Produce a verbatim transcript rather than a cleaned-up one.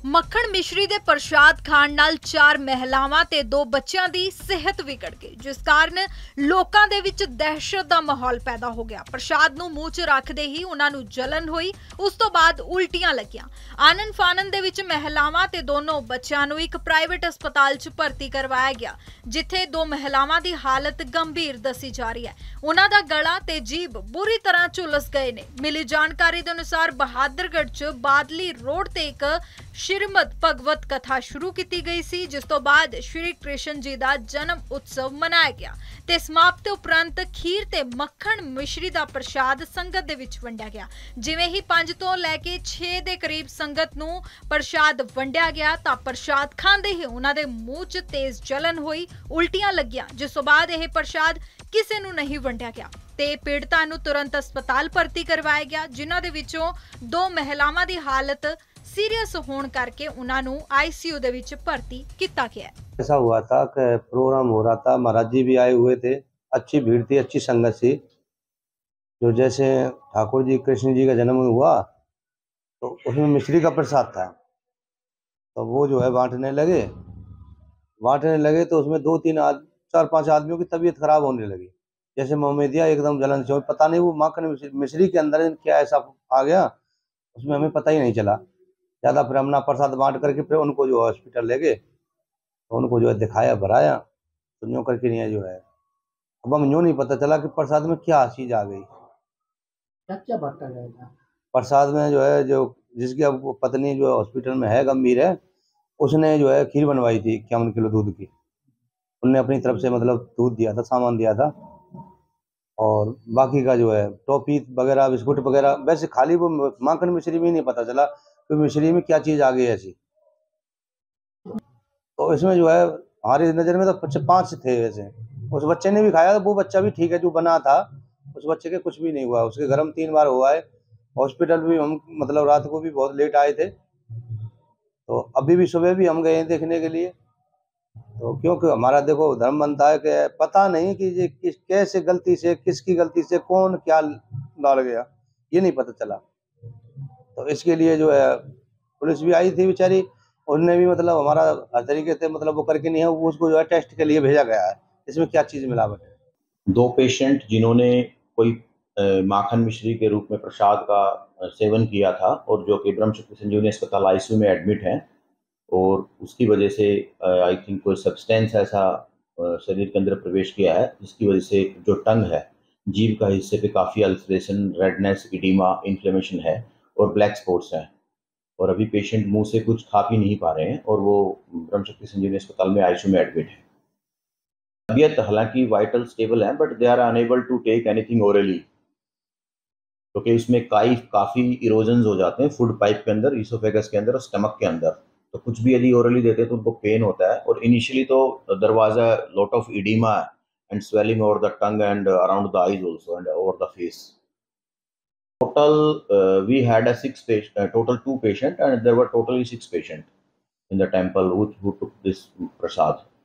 ਮੱਖਣ ਮਿਸ਼ਰੀ ਦੇ ਪ੍ਰਸ਼ਾਦ ਖਾਣ ਨਾਲ ਚਾਰ ਮਹਿਲਾਵਾਂ ਤੇ ਦੋ ਬੱਚਿਆਂ ਦੀ ਸਿਹਤ ਵਿਗੜ ਗਈ, ਜਿਸ ਕਾਰਨ ਲੋਕਾਂ ਦੇ ਵਿੱਚ ਦਹਿਸ਼ਤ ਦਾ ਮਾਹੌਲ ਪੈਦਾ ਹੋ ਗਿਆ। ਪ੍ਰਸ਼ਾਦ ਨੂੰ ਮੂੰਹ 'ਚ ਰੱਖਦੇ ਹੀ ਉਹਨਾਂ ਨੂੰ ਜਲਨ ਹੋਈ, ਉਸ ਤੋਂ ਬਾਅਦ ਉਲਟੀਆਂ ਲੱਗੀਆਂ। ਆਨਨ ਫਾਨਨ ਦੇ ਵਿੱਚ ਮਹਿਲਾਵਾਂ ਤੇ ਦੋਨੋਂ ਬੱਚਿਆਂ ਨੂੰ ਇੱਕ ਪ੍ਰਾਈਵੇਟ ਹਸਪਤਾਲ 'ਚ ਭਰਤੀ ਕਰਵਾਇਆ ਗਿਆ, ਜਿੱਥੇ ਦੋ ਮਹਿਲਾਵਾਂ ਦੀ ਹਾਲਤ ਗੰਭੀਰ ਦੱਸੀ ਜਾ ਰਹੀ ਹੈ। ਉਹਨਾਂ ਦਾ ਗਲਾ ਤੇ ਜੀਭ ਬੁਰੀ ਤਰ੍ਹਾਂ ਝੁਲਸ ਗਏ ਨੇ। ਮਿਲੀ ਜਾਣਕਾਰੀ ਦੇ ਅਨੁਸਾਰ ਬਹਾਦਰਗੜ੍ਹ 'ਚ ਬਾਦਲੀ ਰੋਡ ਤੇ ਇੱਕ श्रीमद भगवत कथा शुरू की गई सी, जिस तो बाद श्री कृष्ण जी का जन्म उत्सव मनाया गया ते समाप्त उपरंत खीर ते मक्खण मिश्री का प्रसाद संगत दे विच वंडिया गया। जिवें ही पांच तो लैके छे दे करीब संगत नूं प्रसाद वंडिया गया तां प्रसाद खांदे ही उन्हां दे मूंह च तेज जलन हुई, उल्टियां लगियां, जिस तो बाद यह प्रसाद किसी नूं नहीं वंडिया गया ते पीड़ितां नूं तुरंत अस्पताल भर्ती करवाया गया, जिन्हां दे विचों दो महिलावां दी हालत सीरियस होने करके उन्होंने आईसीयू दे विच भर्ती किया गया। ऐसा हुआ था कि प्रोग्राम हो रहा था, महाराज जी भी आए हुए थे, अच्छी भीड़ थी, अच्छी संगत थी। जो जैसे ठाकुर जी कृष्ण जी का जन्म हुआ तो उसमें मिश्री का प्रसाद था, तो वो जो है बांटने लगे बांटने लगे तो उसमें दो तीन आद, चार पांच आदमियों की तबीयत खराब होने लगी। जैसे मोहम्मदिया एकदम जलन से, पता नहीं वो माखन मिश्री के अंदर क्या ऐसा आ गया, उसमें हमें पता ही नहीं चला ज़्यादा। फिर हमने प्रसाद बांट करके फिर उनको जो हॉस्पिटल ले गए, तो उनको जो है दिखाया भराया, तो यूँ करके नहीं जो है अब हम यूँ नहीं पता चला कि प्रसाद में क्या चीज़ आ गई। क्या क्या बांटा गया था प्रसाद में? जो है जो जिसकी अब पत्नी जो हॉस्पिटल में है, गंभीर है, उसने जो है खीर बनवाई थी इक्यावन किलो दूध की। उनने अपनी तरफ से मतलब दूध दिया था, सामान दिया था, और बाकी का जो है टॉफी वगैरह बिस्कुट वगैरह, वैसे खाली वो माखन मिश्री में नहीं पता चला कि मिश्री में क्या चीज़ आ गई ऐसी। तो इसमें जो है हमारी नज़र में तो पांच थे वैसे। उस बच्चे ने भी खाया, वो बच्चा भी ठीक है जो बना था, उस बच्चे के कुछ भी नहीं हुआ। उसके गर्म तीन बार हुआ है, हॉस्पिटल भी हम मतलब रात को भी बहुत लेट आए थे, तो अभी भी सुबह भी हम गए हैं देखने के लिए। तो क्योंकि हमारा देखो धर्म बनता है कि पता नहीं कि ये किस कैसे गलती से, किसकी गलती से कौन क्या डाल गया, ये नहीं पता चला। तो इसके लिए जो है पुलिस भी आई थी बेचारी, उनने भी मतलब हमारा हर तरीके से मतलब वो करके नहीं है, उसको जो है टेस्ट के लिए भेजा गया है, इसमें क्या चीज़ मिलावट है। दो पेशेंट जिन्होंने कोई माखन मिश्री के रूप में प्रसाद का सेवन किया था और जो कि ब्रह्मशक्ति संजीवनी अस्पताल आईसीयू में एडमिट हैं, और उसकी वजह से आई थिंक कोई सब्सटेंस ऐसा शरीर के अंदर प्रवेश किया है, जिसकी वजह से जो टंग है, जीभ का हिस्से पे काफ़ी अल्सरेशन, रेडनेस, इडीमा, इन्फ्लेमेशन है और ब्लैक स्पॉट्स हैं, और अभी पेशेंट मुंह से कुछ खा पी नहीं पा रहे हैं, और वो ब्रह्मशक्ति संजीवनी अस्पताल में आईसीयू में एडमिट है। तबीयत हालांकि वाइटल स्टेबल है, but they are unable to take anything orally, क्योंकि इसमें काई काफ़ी इरोजन्स हो जाते हैं फूड पाइप के अंदर, ईसोफेगस के अंदर और स्टमक के अंदर। तो कुछ भी यदि ओरली देते हैं तो उनको पेन होता है, और इनिशियली तो there was a lot of oedema and swelling over the tongue and around the eyes also and over the face. Total, uh, we had a six patient, uh, total two patient, and there were totally six patient in the temple who, who took this prasad.